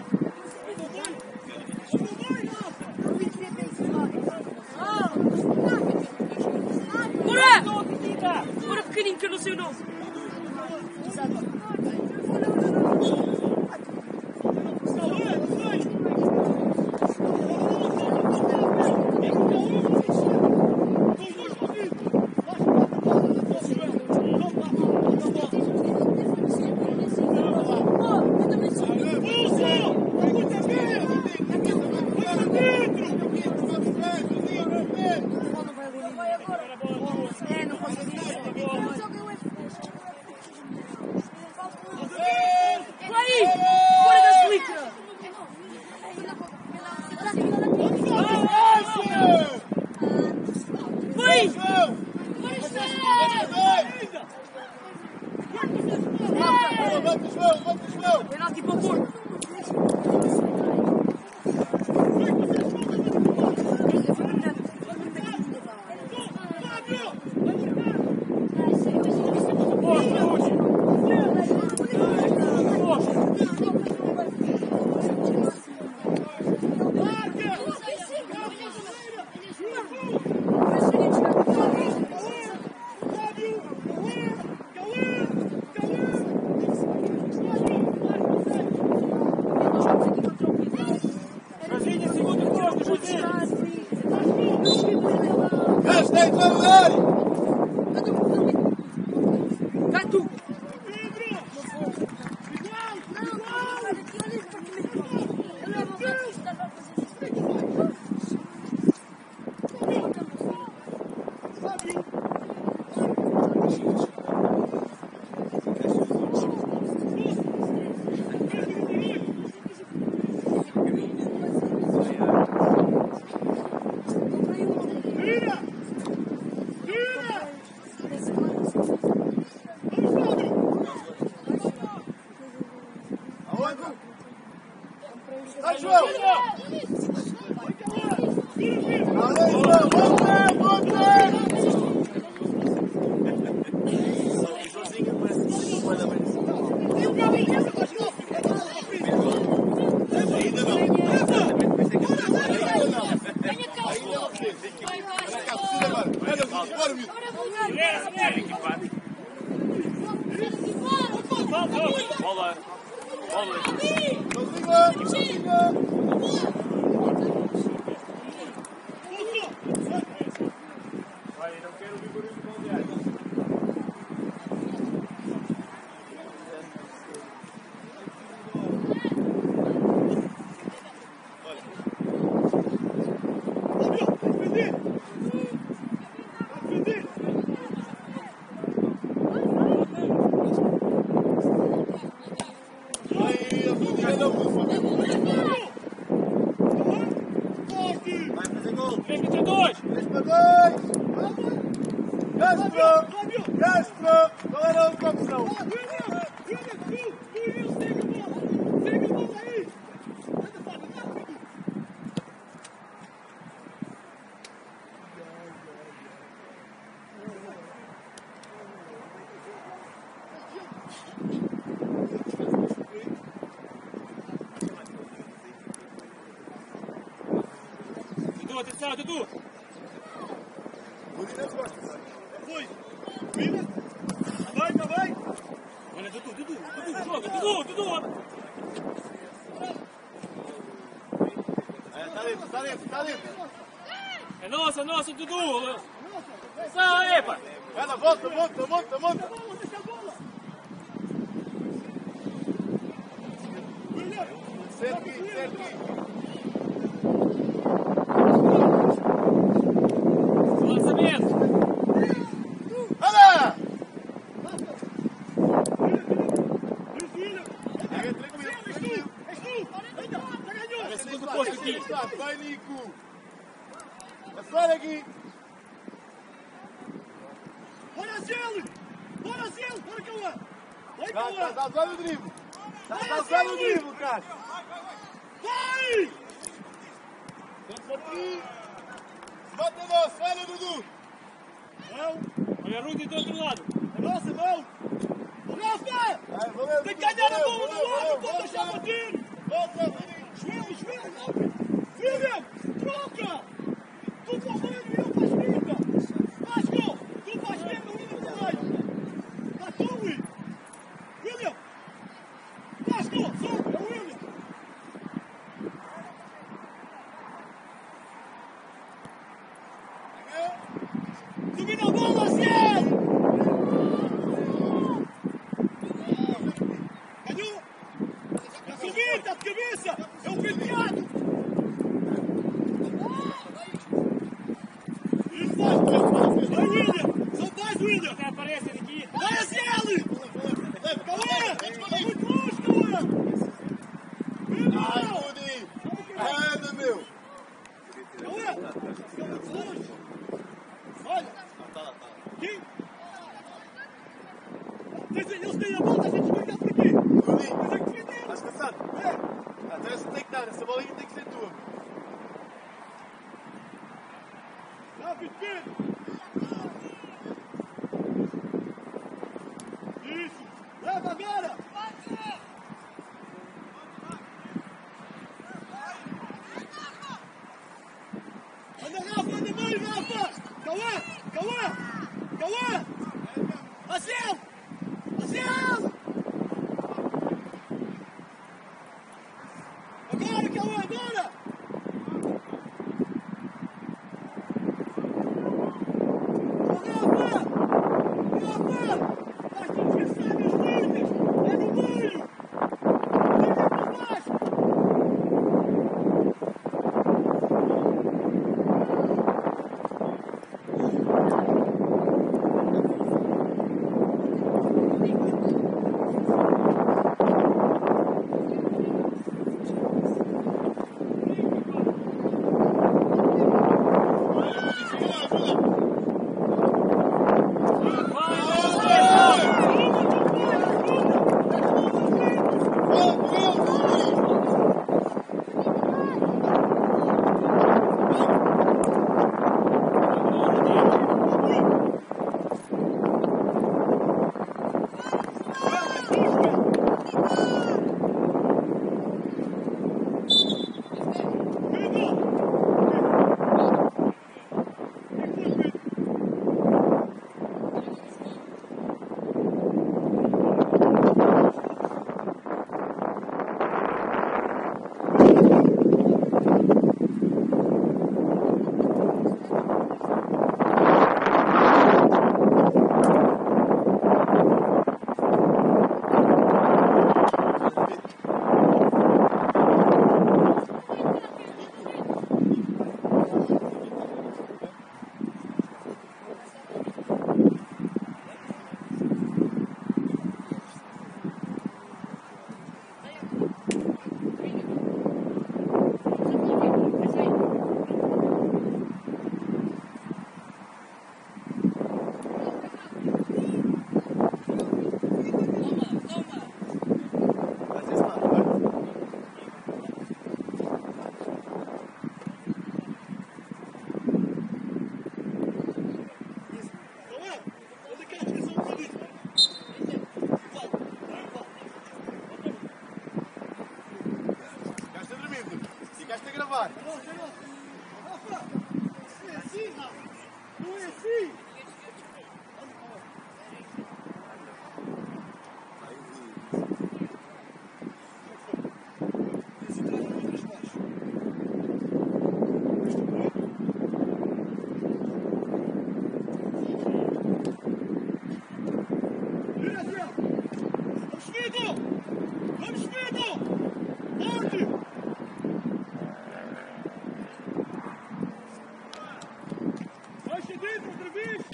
Speaker 5: Bora! Bora pequenino que eu não sei o nome.
Speaker 1: Atenção, Dudu! Fui! Vira! Tá bem! Olha, Dudu, joga! Dudu!
Speaker 2: Está dentro!
Speaker 1: É nossa, Dudu! Sai, epa!
Speaker 2: Ela volta! Cerque!
Speaker 1: Lançamento!
Speaker 2: Olha!
Speaker 1: É segundo posto aqui!
Speaker 2: Vai, Nico! Vai aqui!
Speaker 1: Bora, Zelo! Bora, Cauã!
Speaker 2: Vai o drible! Está causando o drible, cara.
Speaker 1: Vai!
Speaker 2: Bota nosso, olha, Dudu.
Speaker 1: Olha a Rudy do outro lado. É nossa, mão. Rafa!
Speaker 2: Valeu,
Speaker 1: Tem que ganhar a bola do lado, não pode deixar
Speaker 2: volta.
Speaker 1: bater.
Speaker 2: Volta.
Speaker 1: Joelho. William, troca. Tu para o meio e eu para a esquerda. Vasco, tu para a esquerda, o William para o meio. Está tu, William. Vasco, sobe, é o William. Domina a bola, Ciel! Ganhou! Está a subir, está de cabeça! É o penteado! Isso, Vasco! Vai, William! São dois, William! Até aparecem aqui! Vai, Ciel! Cauã! Está muito longe, Cauã!
Speaker 2: Ai, Rudy. Anda, meu.
Speaker 1: Cauã! Está muito longe! Olha! Aqui! Eles têm a bola, a gente vai por aqui!
Speaker 2: Rudy,
Speaker 1: Mas é que defender!
Speaker 2: estás cansado?
Speaker 1: É!
Speaker 2: Até essa tem que dar, essa bolinha tem que ser tua.
Speaker 1: Rápido, Pedro! Isso! Leva agora! Anda, Rafa! Anda meio, Rafa! Cauã! Aciel! Agora, Cauã, agora! Rafa! Vais te descansar nas linhas! É no meio! Liga para baixo!
Speaker 2: Ficaste a gravar.
Speaker 1: Rafa! Não é assim, Rafa! Não é assim! Vamos, Pedro! Forte! Baixa dentro outra vez!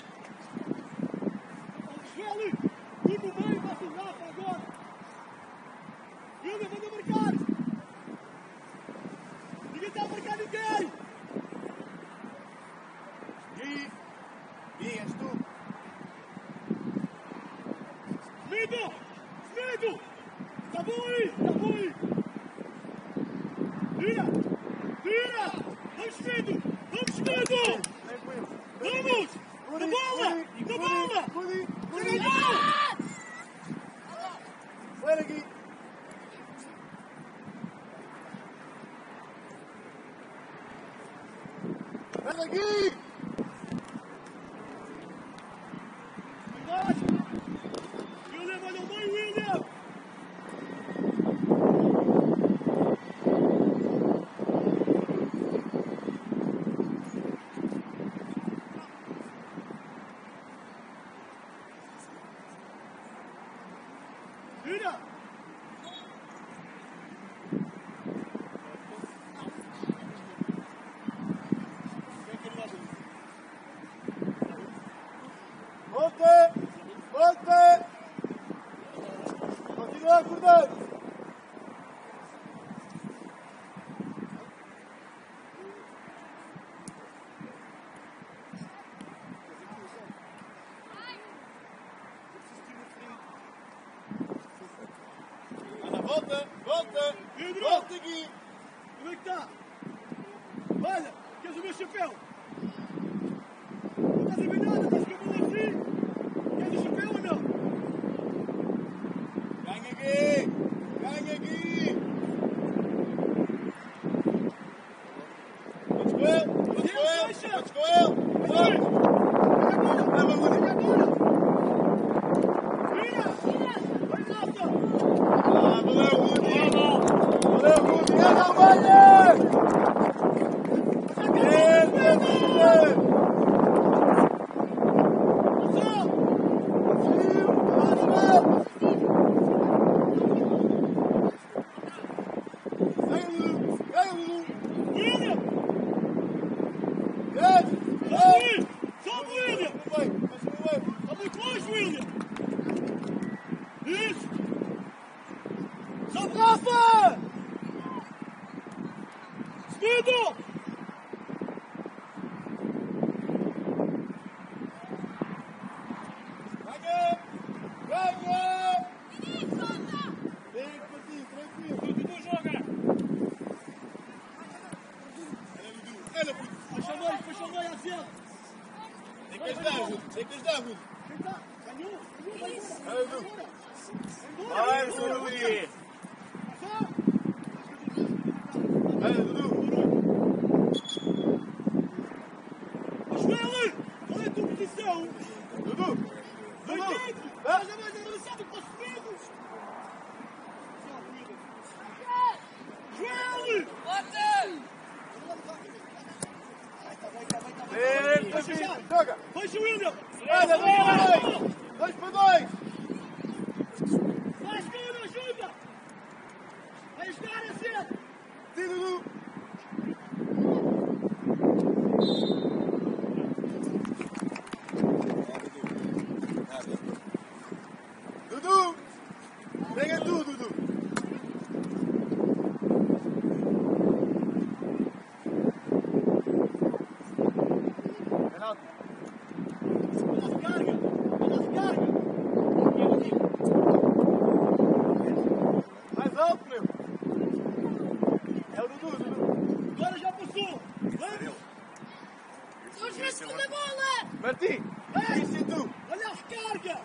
Speaker 2: merda aqui!
Speaker 1: William, olha o meio, William! Vira!
Speaker 2: Volte! Volte! Continua a acordar! Anda, volta! Volta!
Speaker 1: Pedro!
Speaker 2: Volta aqui!
Speaker 1: Como é que está? Olha, queres o meu chapéu? Não estás a ver nada, estás com a mão assim? Queres o chapéu ou não?
Speaker 2: Ganha aqui! Ganha aqui! Vamos com ele! Vamos com ele! Vamos com ele! Vamos! Leva a bola!
Speaker 1: Vira! Vai, Malta!
Speaker 2: Ah, valeu, Rudi! Valeu, Rudi! Anda, Almanha! Entra, Rudi!
Speaker 1: William! Sobe, William! Está muito longe, William! Isso! Sobe, Rafa! Seguido! Fecha o meio, Aziel!
Speaker 2: Tem que ajudar, Rudi! Tem que ajudar, Rudi!
Speaker 1: Quem está? Ganhou!
Speaker 2: Vai, Rudi!
Speaker 1: Vai,
Speaker 2: Rudi!
Speaker 1: Só!
Speaker 2: Vai, Dudu!
Speaker 1: Joel! Qual é a tua posição?
Speaker 2: Dudu!
Speaker 1: Vai
Speaker 2: Dudu!
Speaker 1: dentro! Estás a mais avançado para os seguidos! Joel!
Speaker 2: Entra, filho! Joga!
Speaker 1: Fecha o William!
Speaker 2: Olha, 2 para 2!
Speaker 1: Vai, esquerda, ajuda! Vai ajudar a ser!
Speaker 2: Sim, Dudu! Dudu! Pega tu, Dudu! Renato!
Speaker 1: Olha a carga! Olha a carga!
Speaker 2: Mais alto, meu! É o Dudu, Dudu!
Speaker 1: Agora já passou! Vamos!
Speaker 5: Hoje na segunda bola!
Speaker 2: Martim! Isso e tu!
Speaker 1: Olha a recarga!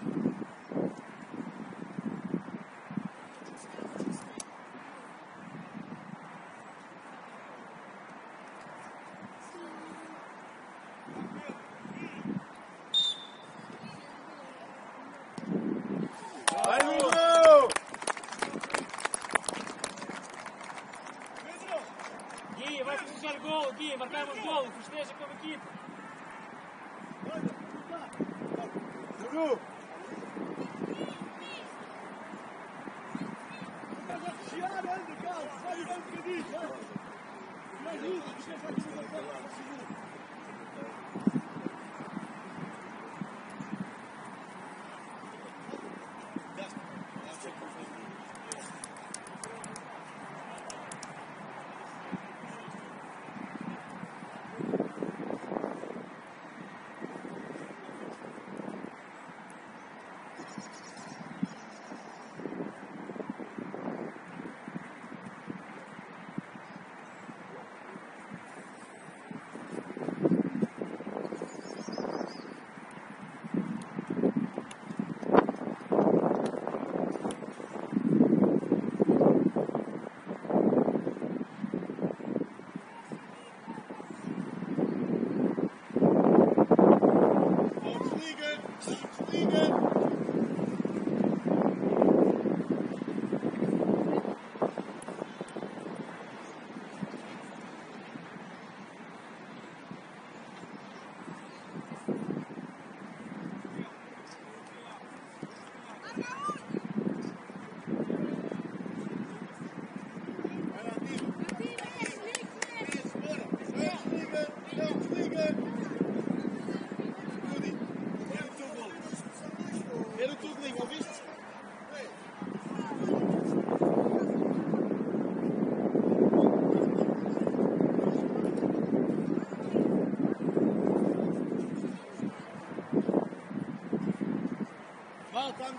Speaker 2: Vai, Dudu!
Speaker 1: Pedro!
Speaker 6: Gui, vai festejar gol, Gui, marcamos gol, festeja como equipa.
Speaker 1: Olha, está!
Speaker 2: Dudu!
Speaker 1: Estás a rechear, anda, calma! Vai jogar um bocadinho, vai! Me ajuda, deixa eu fazer uma coisa, segura!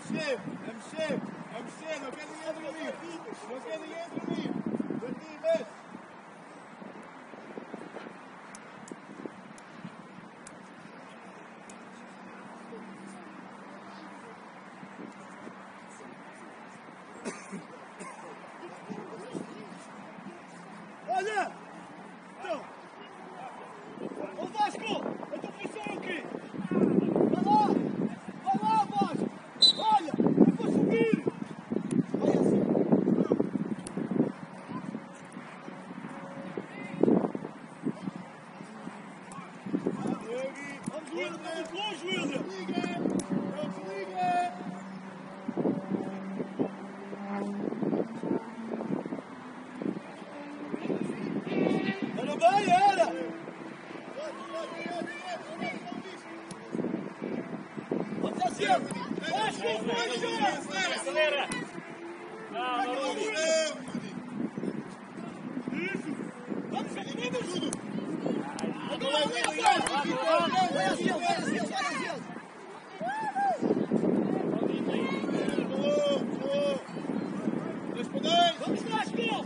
Speaker 2: mexer, não quer ninguém dormir. Não quer ninguém dormir. Jardim, mexe.
Speaker 1: Olha! Então! Ô Vasco! A tua função é o quê? Vai lá, Vasco! Olha! Eu vou subir! Vai assim! Vamos longe, William! Era bem, era! Vamos assim! Vasco, fecha!
Speaker 6: Acelera! Não, não,
Speaker 1: Isso! Vamos, vamos!
Speaker 2: Agora vai assim,
Speaker 1: Vamos, Vasco!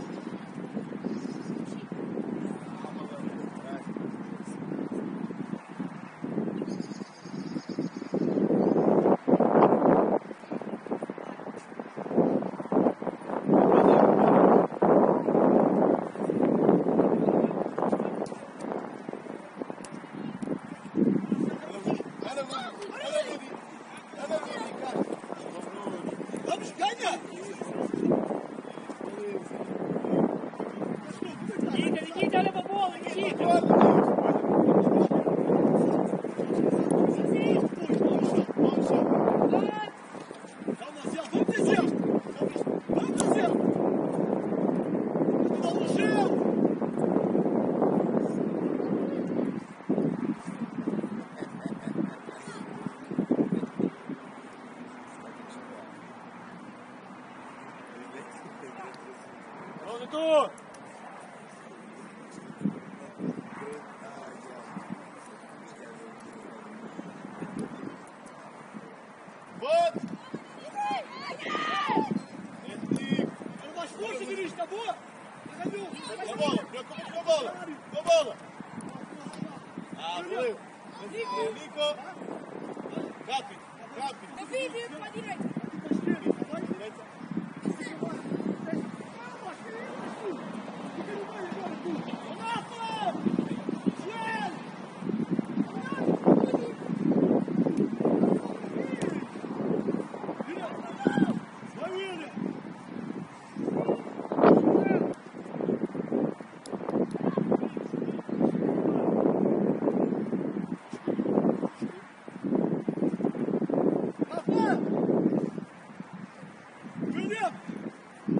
Speaker 1: Vamos, ganha!
Speaker 6: Никита, olha pra bola, Nikita!
Speaker 1: Calma, Zé, vamos descer! Vamos descer! Vamos no chão!
Speaker 2: Onde tu? Bote!
Speaker 1: Era mais força, Vinícius, tá boa? Ganhou!
Speaker 2: Com a bola, preocupa com a bola! Com a bola! Ah, valeu! Nico! Rápido, rápido!
Speaker 5: David, vira para a direita.
Speaker 2: Direita.
Speaker 1: Vai, William! William!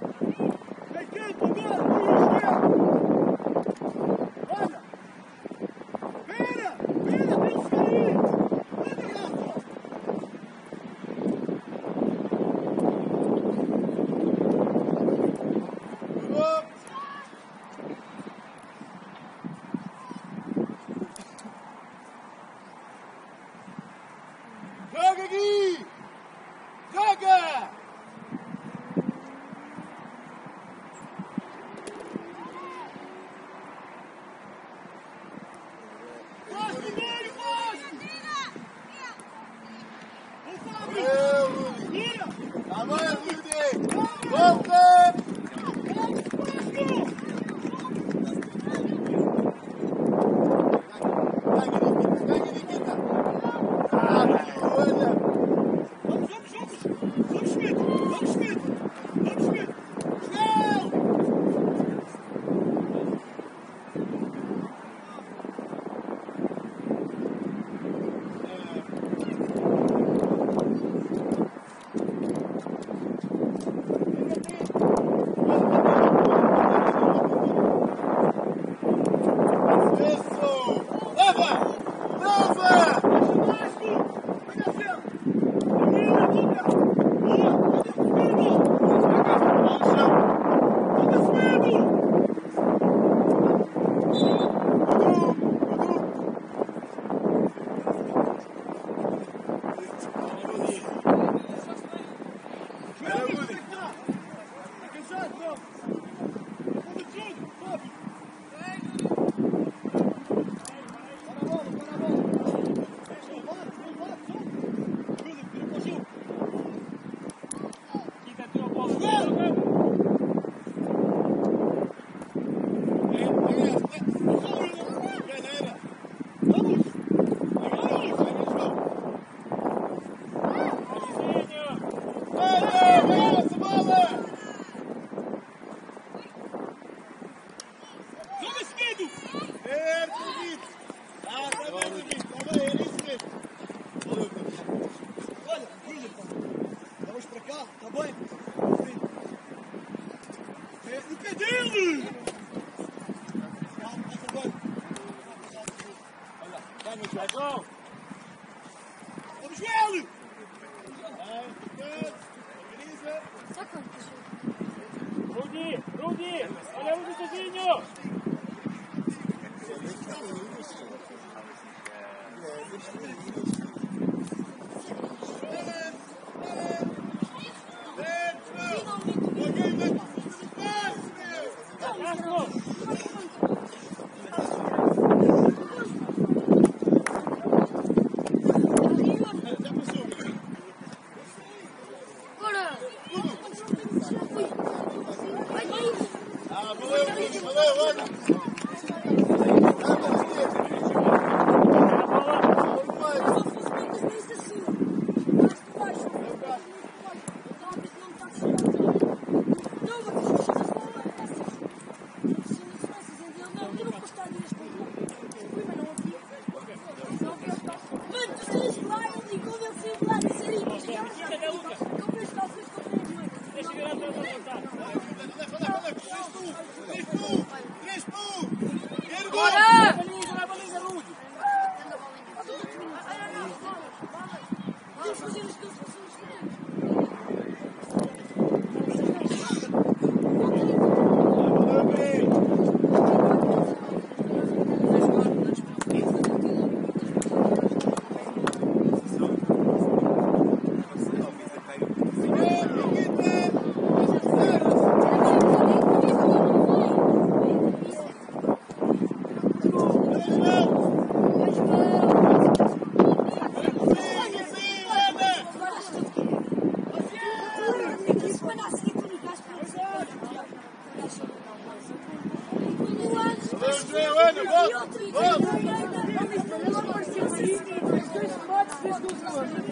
Speaker 3: Dois remates, fez 12 gols.